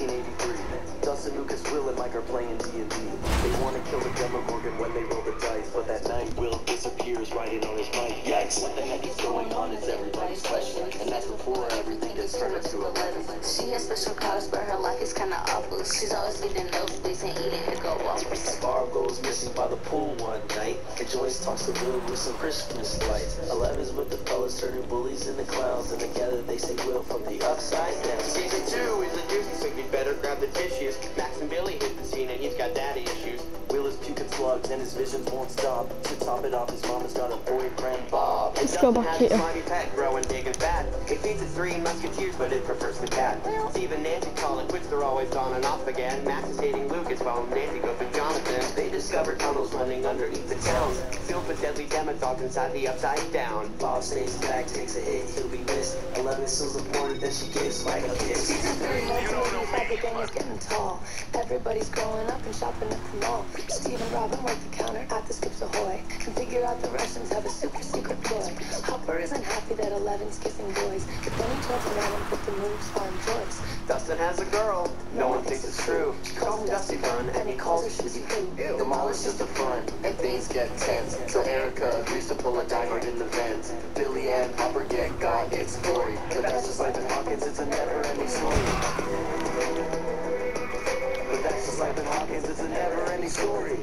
1983. Dustin, Lucas, Will, and Mike are playing D&D. They want to kill the Demogorgon when they roll the dice, but that night Will disappears riding on his bike. Yikes, what the heck is going on is everybody's question, and that's before everything gets turned up to 11. She has special powers, but her life is kinda awful. She's always leaving nosebleeds and eating Hiccup waffles. Barb goes missing by the pool one night, and Joyce talks to Will with some Christmas lights. 11's with the fellas turning bullies into clowns, and together they say Will from the upside down. Season 2 is a doozy, so you'd better grab the tissues. Max and Billy hit the scene, and he's got daddy issues. Will is puking slugs, and his visions won't stop. To top it off, his mama's got a boyfriend, Bob. And Let's go Dustin back has a here. slimy pet growing big and fat. It feeds its 3 musketeers, but it prefers the cat. Steve and Nancy call it quits, they're always on and off again. Max is hating Lucas while Nancy goes with Jonathan. They discover tunnels running underneath the town, filled with deadly demodogs inside the upside down. Bob stays back, takes a hit, he'll be missed. 11 so supported that she gives Mike a kiss. Season 3, 1985, the gang is getting tall. Everybody's growing up and shopping at the mall. Steve and Robin work the counter at the Skips Ahoy and figure out the Russians have a super secret ploy. Hopper isn't happy that 11's kissing boys, but then he turns around and puts the moves on Joyce. Dustin has a girl, no one thinks it's true. She calls him Dusty Bun, and he calls her Shizzy Poo. The mall is just a front, and things get tense. So Erica agrees to pull a diamond in the vents. Billy and Hopper get God gets glory. But that's just like the Hawkins, it's a never-ending story. But that's just like the Hawkins, it's a never-ending story.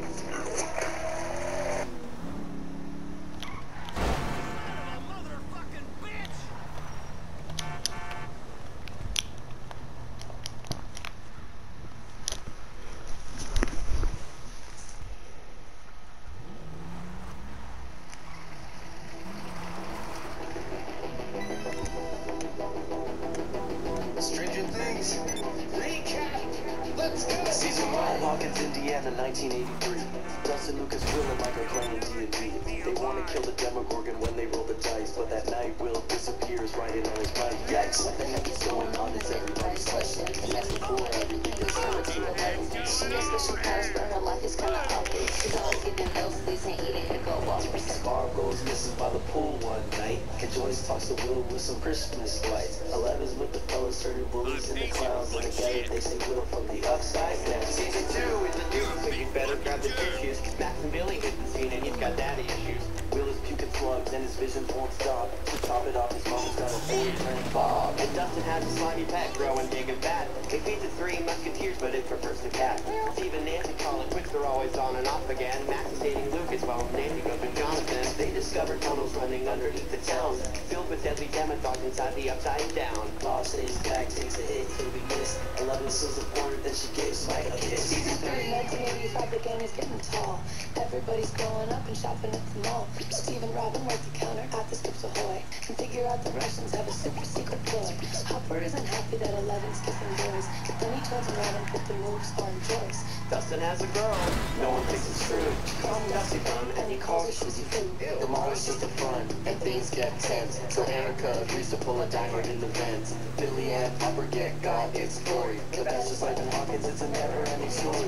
Stranger Things. Recap. Let's go. Season 1, Hawkins, Indiana, 1983. Dustin, Lucas, Will, and Mike are playing D&D. They want to kill the Demogorgon when they roll the dice, but that night Will disappears riding on his bike. Yikes, what the heck is going on is everybody's question, and that's before everything gets turned up to 11. She has special powers, but her life is kinda awful. She's always leaving nosebleeds and eating Hiccup waffles. Barb goes missing by the pool one night, and Joyce talks to Will with some Christmas lights. 11's with the fellas turning bullies into clowns, and together they say Will from the upside down. Season 2 is a doozy, so you'd better grab the tissues. Max and Billy hit the scene, and he's got daddy issues. Will is puking slugs, and his visions won't stop. To top it off, his mama's got a boyfriend, Bob. And Dustin has a slimy pet growing big and fat. It feeds its 3 musketeers, but it prefers the cat. Steve and Nancy call it quits, they're always on and off again. Max is dating Lucas while Nancy goes with Jonathan. They discover tunnels running underneath the town, filled with deadly demodogs inside the upside down. Bob stays back, takes a hit, he'll be missed. 11 so supported that she gives Mike a kiss. Season 3, 1985, the gang is getting tall. Everybody's growing up and shopping at the mall. Steve and Robin work the counter at the Skips Ahoy and figure out the Russians have a super secret ploy. Hopper isn't happy that 11's kissing boys, but then he turns around and puts the moves on Joyce. Dustin has a girl, no one thinks it's true. She calls him Dusty Bun, and he calls her Shizzy Poo. The mall is just a front, and things get tense. So Erica agrees to pull a diamond in the vents. Billy and Hopper get God gets glory. But that's just like the Hawkins, it's a never-ending story.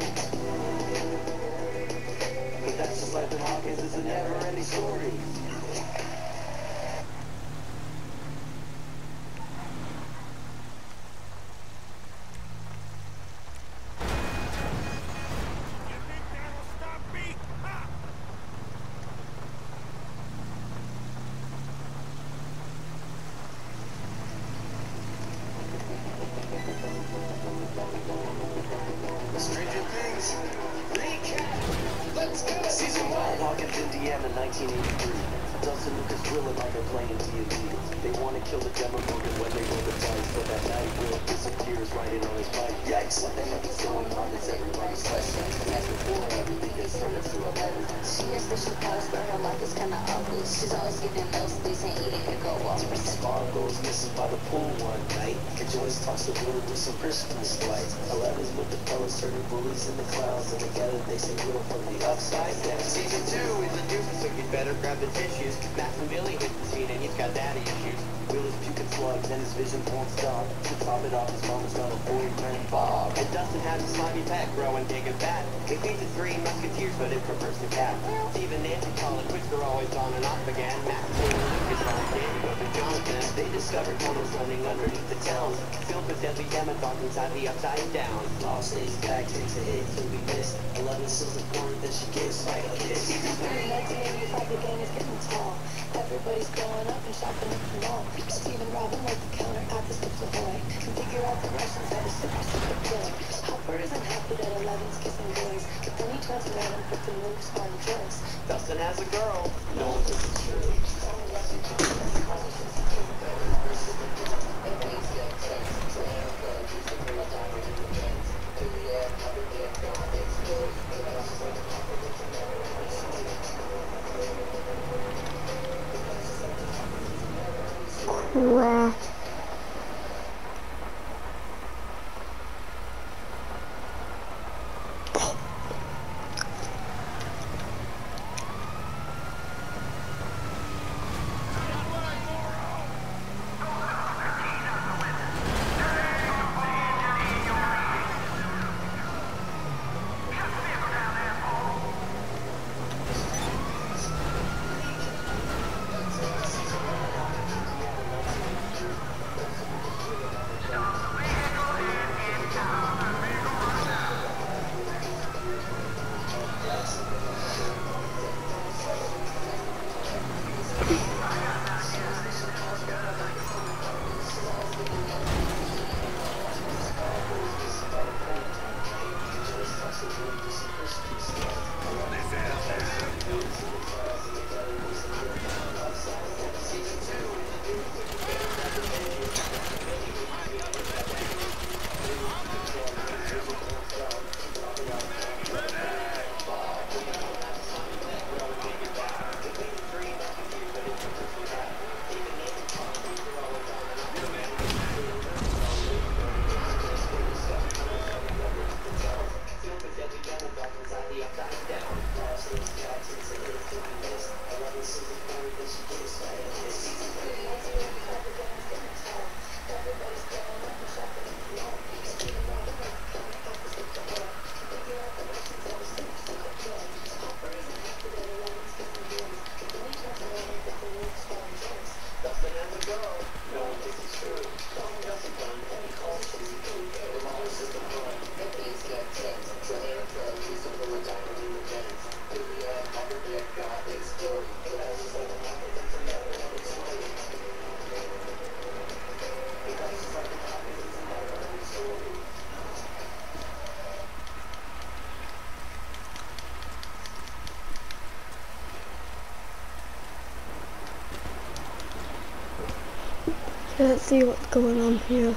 But that's just like the Hawkins, it's a never-ending story. Stranger Things. Recap. Let's go. Season 1, Hawkins, Indiana, 1983. Dustin, Lucas, Will, and Mike are playing D&D. They want to kill the Demogorgon when they roll the dice, but that night Will disappears riding on his bike. Yikes, what the heck is going on is everybody's question, and that's before everything gets turned up to 11. She has special powers, but her life is kinda awful. She's always leaving nosebleeds and eating Hiccup waffles. Barb goes missing by the pool one night, and Joyce talks to Will with some Christmas lights. 11's with the fellas turning bullies into clowns, and together they say Will from the upside down. Season 2 is a doozy, so you'd better grab the tissues. Max and Billy hit the scene, and he's got daddy issues. Will is puking looking slugs and his vision won't stop. To top it off, his mama's got a boyfriend, Bob. And Dustin has a slimy pet growing big and fat. He feeds the three musketeers, but it prefers the cat. Steve and Nancy call it quits, they're always on and off again. Max and Lucas while Danny goes to Jonathan. They discover tunnels running underneath the town, filled with deadly Demothons inside the Upside Down. Bob stays back, takes a hit, can be missed. 11 steals the corner, then she gives Spike a kiss. In 1985, the game is getting tall. Everybody's growing up and shopping at the mall. Steve and Robin work the counter at the Skips Ahoy and figure out the Russians have a super secret ploy. Hopper isn't happy that 11's kissing boys, but then he turns around and puts the moves on Joyce. Dustin has a girl. No one thinks it's true. Where? Let's see what's going on here.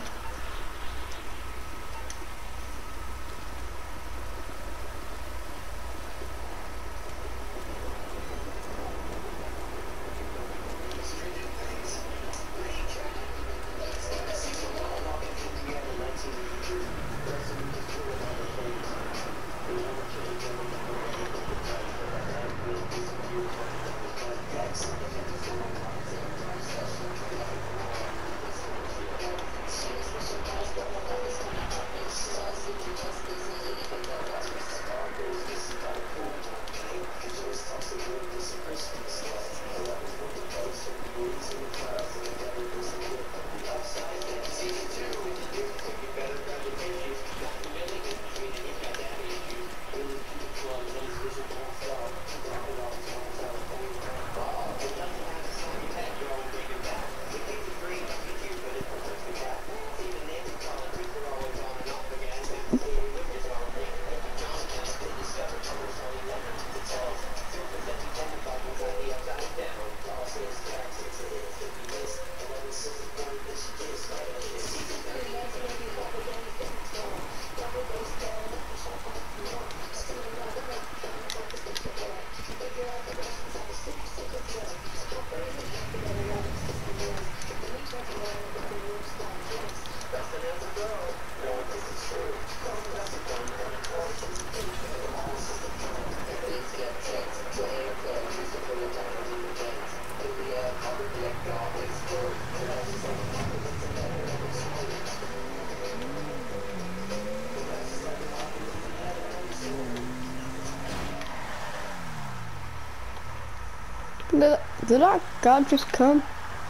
Did that guy just come?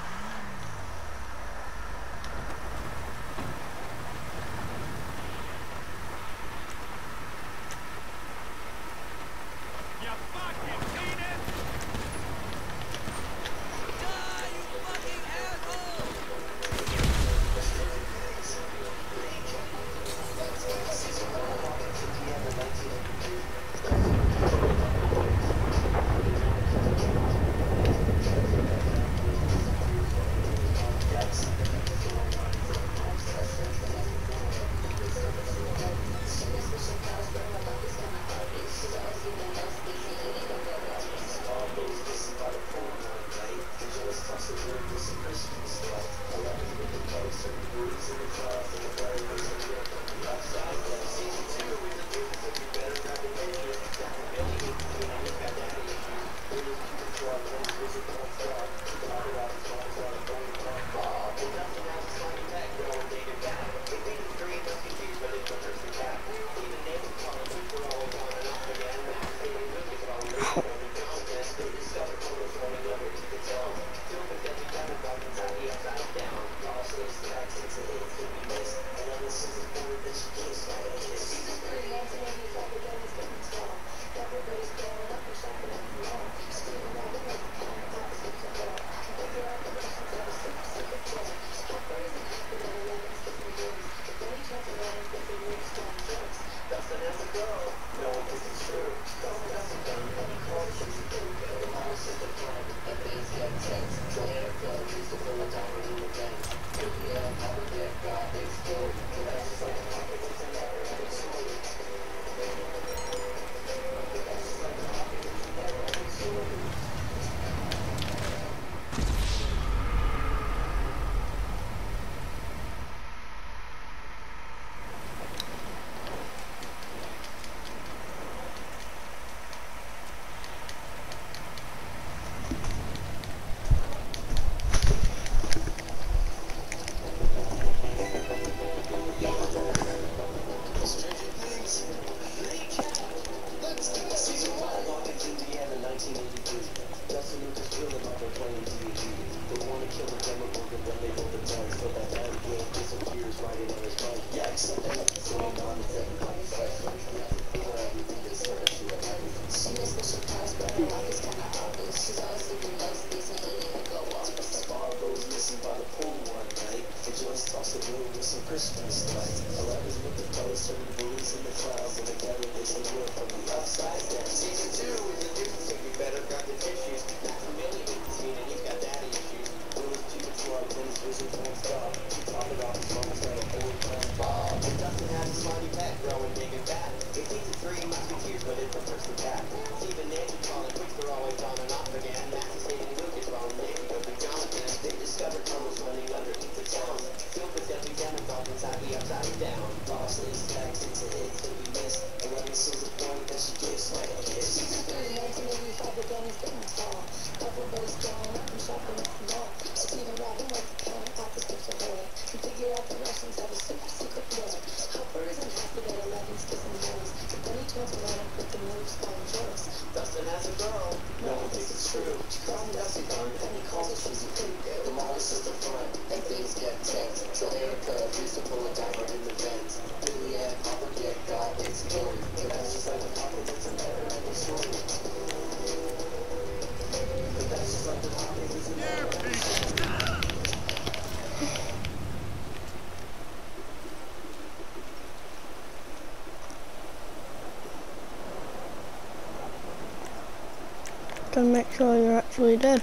To make sure you're actually dead.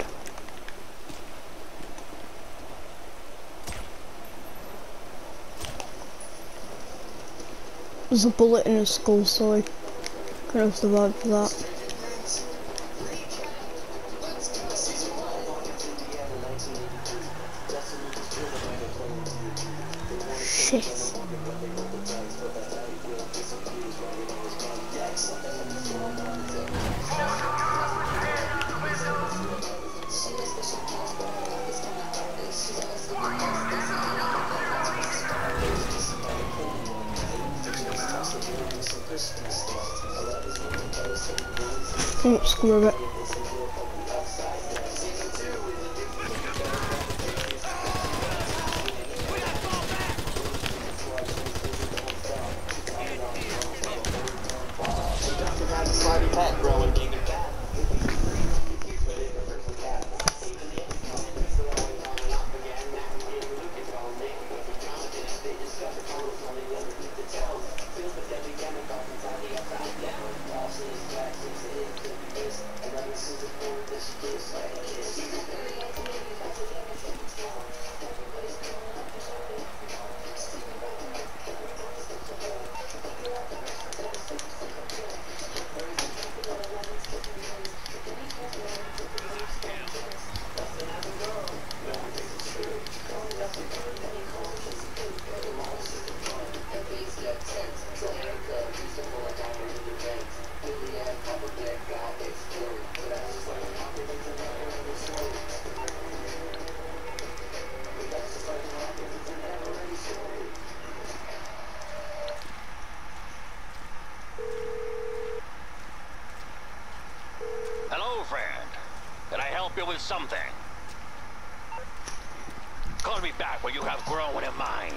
There's a bullet in his skull, so I could have survived that. Shit. Oh, screw it. pet growing big and fat. Hello, friend. Can I help you with something? Call me back when you have grown in mind.